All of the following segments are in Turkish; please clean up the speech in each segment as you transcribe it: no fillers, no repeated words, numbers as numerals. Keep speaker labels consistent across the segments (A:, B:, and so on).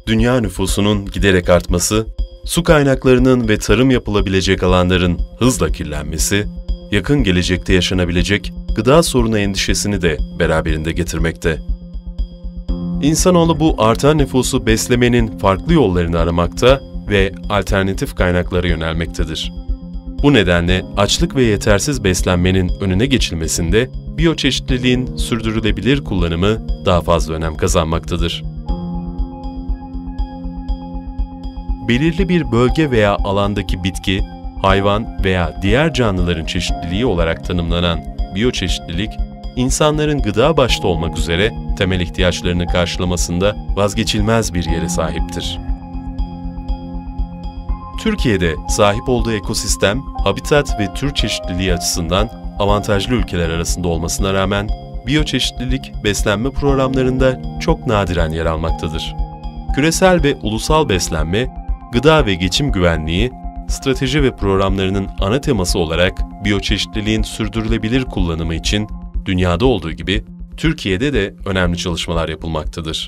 A: Dünya nüfusunun giderek artması, su kaynaklarının ve tarım yapılabilecek alanların hızla kirlenmesi, yakın gelecekte yaşanabilecek gıda sorunu endişesini de beraberinde getirmekte. İnsanoğlu bu artan nüfusu beslemenin farklı yollarını aramakta ve alternatif kaynaklara yönelmektedir. Bu nedenle açlık ve yetersiz beslenmenin önüne geçilmesinde biyoçeşitliliğin sürdürülebilir kullanımı daha fazla önem kazanmaktadır. Belirli bir bölge veya alandaki bitki, hayvan veya diğer canlıların çeşitliliği olarak tanımlanan biyoçeşitlilik, insanların gıda başta olmak üzere temel ihtiyaçlarını karşılamasında vazgeçilmez bir yere sahiptir. Türkiye'de sahip olduğu ekosistem, habitat ve tür çeşitliliği açısından avantajlı ülkeler arasında olmasına rağmen biyoçeşitlilik beslenme programlarında çok nadiren yer almaktadır. Küresel ve ulusal beslenme, gıda ve geçim güvenliği, strateji ve programlarının ana teması olarak biyoçeşitliliğin sürdürülebilir kullanımı için dünyada olduğu gibi Türkiye'de de önemli çalışmalar yapılmaktadır.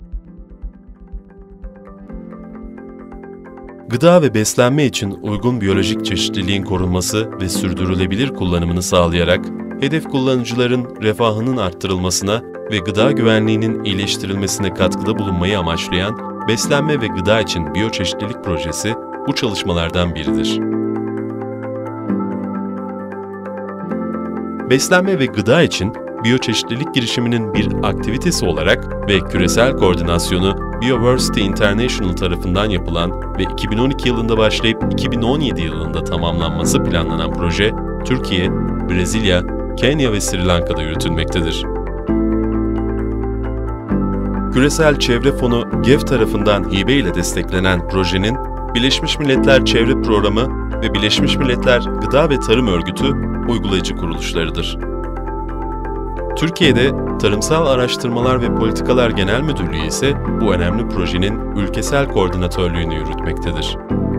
A: Gıda ve beslenme için uygun biyolojik çeşitliliğin korunması ve sürdürülebilir kullanımını sağlayarak hedef kullanıcıların refahının arttırılmasına ve gıda güvenliğinin iyileştirilmesine katkıda bulunmayı amaçlayan Beslenme ve Gıda için Biyoçeşitlilik Projesi bu çalışmalardan biridir. Beslenme ve Gıda için biyoçeşitlilik girişiminin bir aktivitesi olarak ve küresel koordinasyonu Bioversity International tarafından yapılan ve 2012 yılında başlayıp 2017 yılında tamamlanması planlanan proje, Türkiye, Brezilya, Kenya ve Sri Lanka'da yürütülmektedir. Küresel Çevre Fonu GEF tarafından hibe ile desteklenen projenin Birleşmiş Milletler Çevre Programı ve Birleşmiş Milletler Gıda ve Tarım Örgütü uygulayıcı kuruluşlarıdır. Türkiye'de Tarımsal Araştırmalar ve Politikalar Genel Müdürlüğü ise bu önemli projenin ülkesel koordinatörlüğünü yürütmektedir.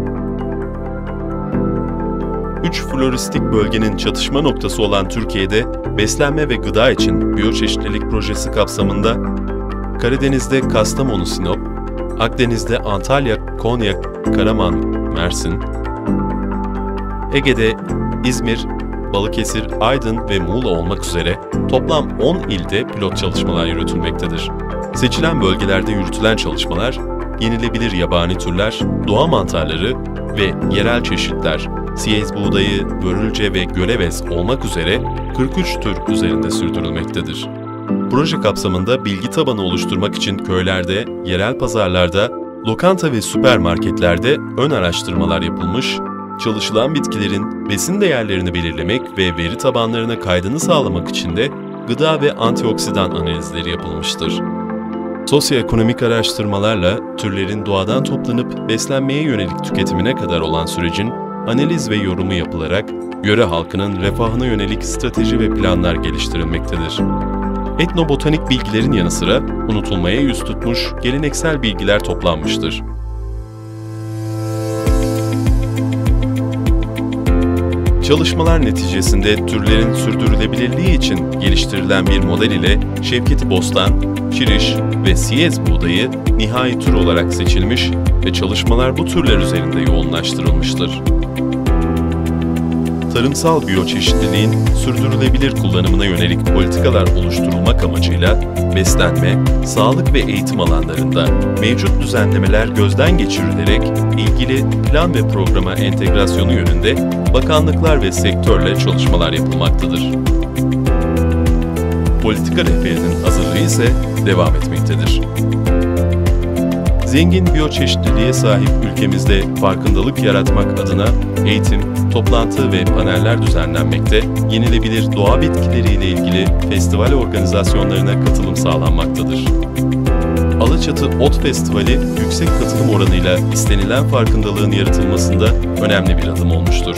A: 3 floristik bölgenin çatışma noktası olan Türkiye'de beslenme ve gıda için biyoçeşitlilik projesi kapsamında Karadeniz'de Kastamonu-Sinop, Akdeniz'de Antalya, Konya, Karaman, Mersin, Ege'de İzmir, Balıkesir, Aydın ve Muğla olmak üzere toplam 10 ilde pilot çalışmalar yürütülmektedir. Seçilen bölgelerde yürütülen çalışmalar, yenilebilir yabani türler, doğa mantarları ve yerel çeşitler, siyez buğdayı, börülce ve gölevez olmak üzere 43 tür üzerinde sürdürülmektedir. Proje kapsamında bilgi tabanı oluşturmak için köylerde, yerel pazarlarda, lokanta ve süpermarketlerde ön araştırmalar yapılmış, çalışılan bitkilerin besin değerlerini belirlemek ve veri tabanlarına kaydını sağlamak için de gıda ve antioksidan analizleri yapılmıştır. Sosyoekonomik araştırmalarla türlerin doğadan toplanıp beslenmeye yönelik tüketimine kadar olan sürecin analiz ve yorumu yapılarak yöre halkının refahına yönelik strateji ve planlar geliştirilmektedir. Etnobotanik bilgilerin yanı sıra unutulmaya yüz tutmuş geleneksel bilgiler toplanmıştır. Çalışmalar neticesinde türlerin sürdürülebilirliği için geliştirilen bir model ile Şevketi Bostan, Çiriş ve Siyez buğdayı nihai tür olarak seçilmiş ve çalışmalar bu türler üzerinde yoğunlaştırılmıştır. Tarımsal biyoçeşitliliğin sürdürülebilir kullanımına yönelik politikalar oluşturulmak amacıyla beslenme, sağlık ve eğitim alanlarında mevcut düzenlemeler gözden geçirilerek ilgili plan ve programa entegrasyonu yönünde bakanlıklar ve sektörle çalışmalar yapılmaktadır. Politika rehberinin hazırlığı ise devam etmektedir. Zengin biyoçeşitliliğe sahip ülkemizde farkındalık yaratmak adına eğitim, toplantı ve paneller düzenlenmekte, yenilebilir doğa bitkileriyle ilgili festival organizasyonlarına katılım sağlanmaktadır. Alaçatı Ot Festivali yüksek katılım oranıyla istenilen farkındalığın yaratılmasında önemli bir adım olmuştur.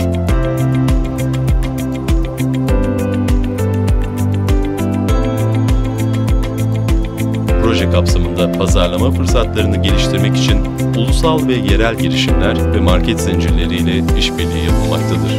A: Proje kapsamında pazarlama fırsatlarını geliştirmek için ulusal ve yerel girişimler ve market zincirleriyle işbirliği yapılmaktadır.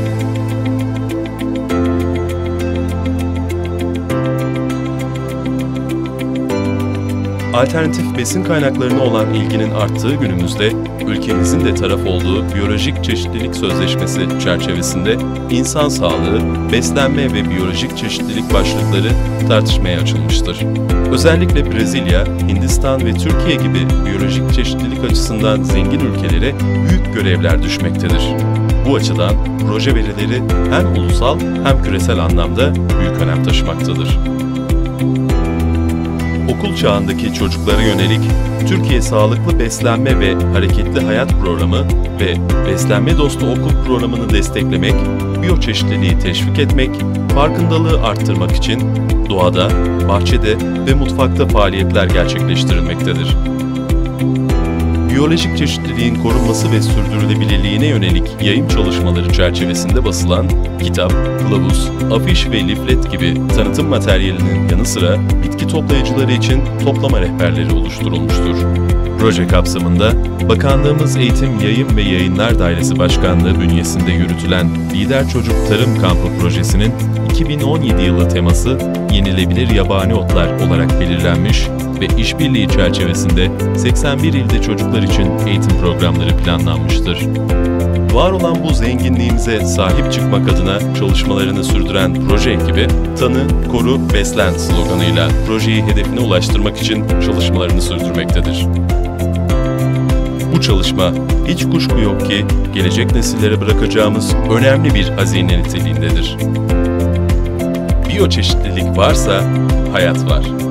A: Alternatif besin kaynaklarına olan ilginin arttığı günümüzde, ülkemizin de taraf olduğu Biyolojik Çeşitlilik Sözleşmesi çerçevesinde insan sağlığı, beslenme ve biyolojik çeşitlilik başlıkları tartışmaya açılmıştır. Özellikle Brezilya, Hindistan ve Türkiye gibi biyolojik çeşitlilik açısından zengin ülkelere büyük görevler düşmektedir. Bu açıdan proje verileri hem ulusal hem küresel anlamda büyük önem taşımaktadır. Okul çağındaki çocuklara yönelik Türkiye Sağlıklı Beslenme ve Hareketli Hayat Programı ve Beslenme Dostu Okul Programı'nı desteklemek, biyoçeşitliliği teşvik etmek, farkındalığı arttırmak için doğada, bahçede ve mutfakta faaliyetler gerçekleştirilmektedir. Biyolojik çeşitliliğin korunması ve sürdürülebilirliğine yönelik yayın çalışmaları çerçevesinde basılan kitap, kılavuz, afiş ve liflet gibi tanıtım materyalinin yanı sıra bitki toplayıcıları için toplama rehberleri oluşturulmuştur. Proje kapsamında Bakanlığımız Eğitim, Yayın ve Yayınlar Dairesi Başkanlığı bünyesinde yürütülen Lider Çocuk Tarım Kampı projesinin 2017 yılı teması yenilebilir yabani otlar olarak belirlenmiş ve işbirliği çerçevesinde 81 ilde çocuklar için eğitim programları planlanmıştır. Var olan bu zenginliğimize sahip çıkmak adına çalışmalarını sürdüren proje ekibi, Tanı, Koru, Beslen sloganıyla projeyi hedefine ulaştırmak için çalışmalarını sürdürmektedir. Bu çalışma, hiç kuşku yok ki, gelecek nesillere bırakacağımız önemli bir hazine niteliğindedir. Biyoçeşitlilik varsa hayat var.